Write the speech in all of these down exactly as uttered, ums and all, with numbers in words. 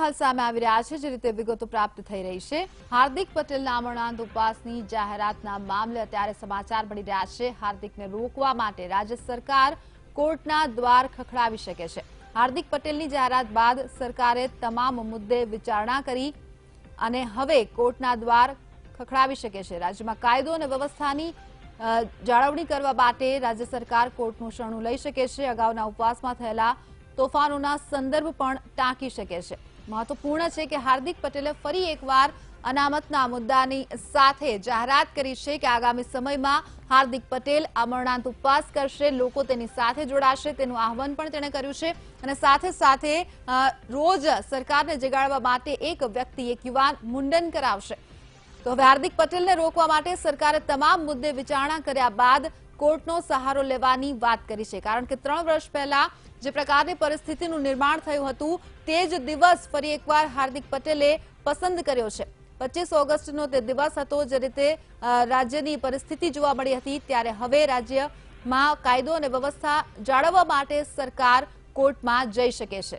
હાલ સામે આવી રહ્યા છે, જે રીતે વિગતો પ્રાપ્ત થઈ રહી છે। હાર્દિક પટેલના અમરનાથ ઉપવાસની જાહેરાતના મામલે અત્યારે સમાચાર મળી રહ્યા છે। હાર્દિકને રોકવા માટે રાજ્ય સરકાર કોર્ટના દ્વાર ખખડાવી શકે છે। હાર્દિક પટેલની જાહેરાત બાદ સરકારે તમામ મુદ્દે વિચારણા કરી અને હવે કોર્ટના દ્વાર ખખડાવી શકે છે। રાજ્યમાં કાયદો અને વ્યવસ્થાની જાળવણી કરવા માટે રાજ્ય સરકાર કોર્ટનું શરણું લઈ શકે છે। અગાઉના ઉપવાસમાં થયેલા તોફાનોના સંદર્ભ પણ ટાંકી શકે છે। મહત્વપૂર્ણ છે કે હાર્દિક પટેલે ફરી એકવાર અનામતના મુદ્દાની સાથે જાહેરાત કરી છે કે આગામી સમયમાં હાર્દિક પટેલ અમરનાથ ઉપવાસ કરશે, લોકો તેની સાથે જોડાશે તેનું આહવાન પણ તેણે કર્યું છે અને સાથે સાથે રોજ સરકારને જગાડવા માટે એક વ્યક્તિ એક યુવાન મુંડન કરાવશે। તો હવે હાર્દિક પટેલને રોકવા માટે સરકારે તમામ મુદ્દે વિચારણા કર્યા બાદ કોર્ટનો સહારો લેવાની વાત કરી છે, કારણ કે ત્રણ વર્ષ પહેલા જે પ્રકારની પરિસ્થિતિનું નિર્માણ થયું હતું તે જ દિવસ ફરી એકવાર હાર્દિક પટેલે પસંદ કર્યો છે। પચીસ ઓગસ્ટનો તે દિવસ હતો જે રીતે રાજ્યની પરિસ્થિતિ જોવા મળી હતી, ત્યારે હવે રાજ્યમાં કાયદો અને વ્યવસ્થા જાળવવા માટે સરકાર કોર્ટમાં જઈ શકે છે।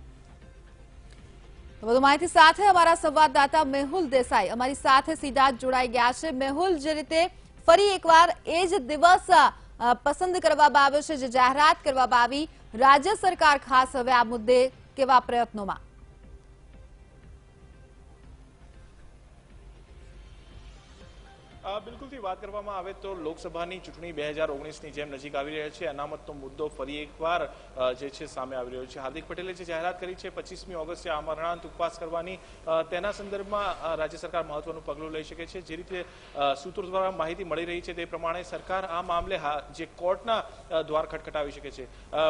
વધુ માહિતી સાથે અમારા સંવાદદાતા મેહુલ દેસાઈ અમારી સાથે સીધા જોડાઈ ગયા છે। મેહુલ, જે રીતે ફરી એકવાર એ જ દિવસ પસંદ કરવામાં આવ્યો છે, જે જાહેરાત કરવામાં આવી, રાજ્ય સરકાર ખાસ હવે આ મુદ્દે કેવા પ્રયત્નોમાં? બિલકુલથી વાત કરવામાં આવે તો લોકસભાની ચૂંટણી બે હજાર ઓગણીસની જેમ નજીક આવી રહી છે। અનામતનો મુદ્દો ફરી એકવાર જે છે સામે આવી રહ્યો છે। હાર્દિક પટેલે જે જાહેરાત કરી છે પચીસમી ઓગસ્ટે અમરનાથ ઉપવાસ કરવાની, તેના સંદર્ભમાં રાજ્ય સરકાર મહત્વનું પગલું લઈ શકે છે। જે રીતે સૂત્રો દ્વારા માહિતી મળી રહી છે તે પ્રમાણે સરકાર આ મામલે જે કોર્ટના દ્વાર ખટખટાવી શકે છે।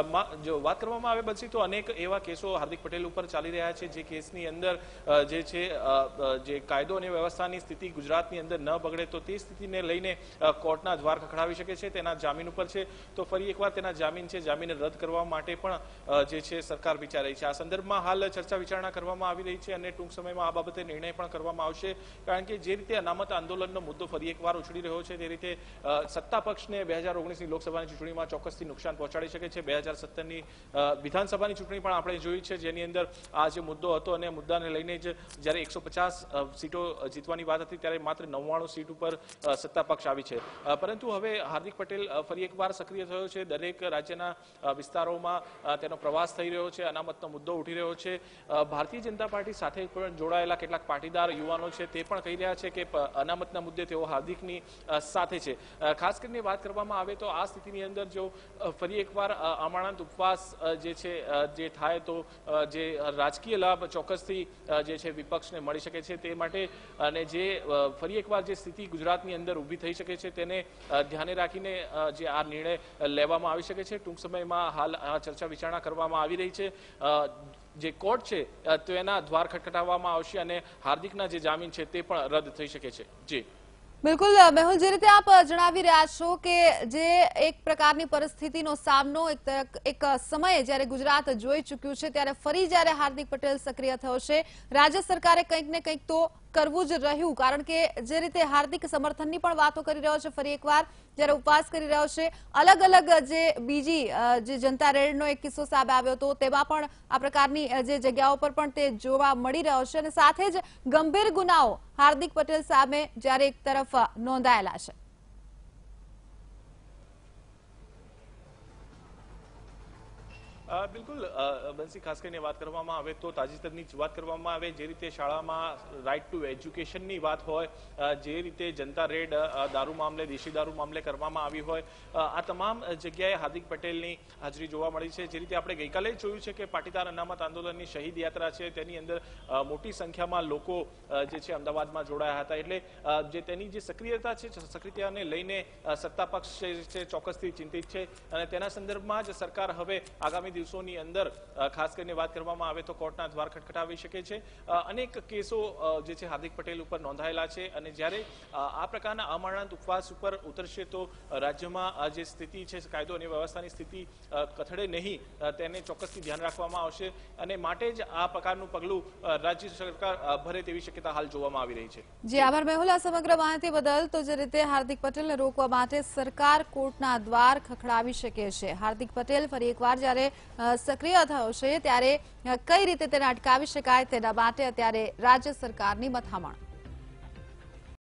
જો વાત કરવામાં આવે બનશી તો અનેક એવા કેસો હાર્દિક પટેલ ઉપર ચાલી રહ્યા છે, જે કેસની અંદર જે છે જે કાયદો અને વ્યવસ્થાની સ્થિતિ ગુજરાતની અંદર ન બગડે તો તે સ્થિતિને લઈને કોર્ટના દ્વાર ખખડાવી શકે છે। તેના જામીન ઉપર છે તો ફરી એકવાર તેના જામીન છે જામીન રદ કરવા માટે પણ જે છે સરકાર વિચારી રહી છે। આ સંદર્ભમાં હાલ ચર્ચા વિચારણા કરવામાં આવી રહી છે અને ટૂંક સમયમાં આ બાબતે નિર્ણય પણ કરવામાં આવશે, કારણ કે જે રીતે અનામત આંદોલનનો મુદ્દો ફરી એકવાર ઉછળી રહ્યો છે તે રીતે સત્તા પક્ષને બે હજાર ઓગણીસની લોકસભાની ચૂંટણીમાં ચોક્કસથી નુકસાન પહોંચાડી શકે છે। બે હજાર સત્તરની વિધાનસભાની ચૂંટણી પણ આપણે જોઈ છે, જેની અંદર આ જે મુદ્દો હતો અને મુદ્દાને લઈને જ જ્યારે એકસો પચાસ સીટો જીતવાની વાત હતી ત્યારે માત્ર નવ્વાણું સીટ ઉપર સત્તા પક્ષ આવી છે। પરંતુ હવે હાર્દિક પટેલ ફરી એકવાર સક્રિય થયો છે। દરેક રાજ્યના વિસ્તારોમાં તેનો પ્રવાસ થઈ રહ્યો છે, અનામતનો મુદ્દો ઉઠી રહ્યો છે। ભારતીય જનતા પાર્ટી સાથે પણ જોડાયેલા કેટલાક પાટીદાર યુવાનો છે તે પણ કહી રહ્યા છે કે અનામતના મુદ્દે તેઓ હાર્દિકની સાથે છે। ખાસ કરીને વાત કરવામાં આવે તો આ સ્થિતિની અંદર જો ફરી એકવાર અમરનાથ ઉપવાસ જે છે જે થાય તો જે રાજકીય લાભ ચોક્કસથી જે છે વિપક્ષને મળી શકે છે, તે માટે અને જે ફરી એકવાર જે સ્થિતિ ગુજરાતની અંદર ઊભી થઈ શકે છે તેને ધ્યાને રાખીને જે આ નિર્ણય લેવામાં આવી શકે છે। ટૂંક સમયમાં હાલ ચર્ચા વિચારણા કરવામાં આવી રહી છે। જે કોર્ટ છે તો એના દ્વાર ખટખટાવવામાં આવશે અને હાર્દિકના જે જામીન છે તે પણ રદ થઈ શકે છે। જી બિલકુલ મેહુલ, જે રીતે આપ જણાવી રહ્યા છો કે જે એક પ્રકારની પરિસ્થિતિનો સામનો એક સમયે જ્યારે ગુજરાત જોઈ ચૂક્યું છે, ત્યારે ફરી જ્યારે હાર્દિક પટેલ સક્રિય થયો છે, રાજ્ય સરકારે કંઈક ને કંઈક તો કરવું જ રહ્યું, કારણ કે જે રીતે હાર્દિક સમર્થનની પણ વાતો કરી રહ્યો છે, ફરી એકવાર જ્યારે ઉપવાસ કરી રહ્યો છે, અલગ અલગ જે બીજી જે જનતા રેડનો એક કિસ્સો સામે આવ્યો હતો તેમાં પણ આ પ્રકારની જે જગ્યાઓ પર પણ તે જોવા મળી રહ્યો છે અને સાથે જ ગંભીર ગુનાઓ હાર્દિક પટેલ સામે જ્યારે એક તરફ નોંધાયેલા છે। બિલકુલ બંસી, ખાસ કરીને વાત કરવામાં આવે તો તાજેતરની જ વાત કરવામાં આવે, જે રીતે શાળામાં રાઇટ ટુ એજ્યુકેશનની વાત હોય, જે રીતે જનતા રેડ દારૂ મામલે દેશી દારૂ મામલે કરવામાં આવી હોય, આ તમામ જગ્યાએ હાર્દિક પટેલની હાજરી જોવા મળી છે। જે રીતે આપણે ગઈકાલે જ જોયું છે કે પાટીદાર અનામત આંદોલનની શહીદ યાત્રા છે તેની અંદર મોટી સંખ્યામાં લોકો જે છે અમદાવાદમાં જોડાયા હતા, એટલે જે તેની જે સક્રિયતા છે સક્રિયતાને લઈને સત્તા પક્ષ છે ચોક્કસથી ચિંતિત છે અને તેના સંદર્ભમાં જ સરકાર હવે આગામી દિવસોની અંદર ખાસ કરીને વાત કરવામાં આવે તો કોર્ટના દ્વાર ખટખટાવી શકે છે। અનેક કેસો જે છે હાર્દિક પટેલ ઉપર નોંધાયેલા છે અને જ્યારે આ પ્રકારના અમરનાથ ઉપવાસ ઉપર ઉતરશે તો રાજ્યમાં જે સ્થિતિ છે કાયદો અને વ્યવસ્થાની સ્થિતિ કથળે નહીં તેને ચોક્કસથી ધ્યાન રાખવામાં આવશે અને માટે જ આ પ્રકારનું પગલું રાજ્ય સરકાર ભરે તેવી શક્યતા હાલ જોવામાં આવી રહી છે। જી આભાર મેહુલ, આ સમગ્ર માહિતી બદલ। તો જે રીતે હાર્દિક પટેલને રોકવા માટે સરકાર કોર્ટના દ્વાર ખખડાવી શકે છે। હાર્દિક પટેલ ફરી એકવાર જ્યારે અ, સક્રિય થયો છે ત્યારે અ, કઈ રીતે તેને અટકાવી શકાય તેના માટે અત્યારે રાજ્ય સરકારની મથામણ